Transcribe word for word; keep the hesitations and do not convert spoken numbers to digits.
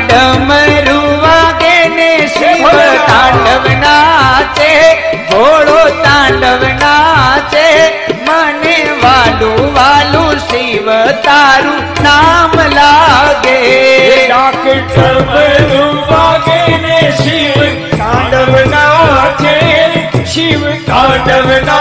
डमरू वागे ने शिव तांडव नाचे, घोड़ो तांडव नाचे, मने वालू वालू शिव तारू नाम लागे। डमरू वागे ने शिव तांडव नाचे, शिव तांडव नाचे।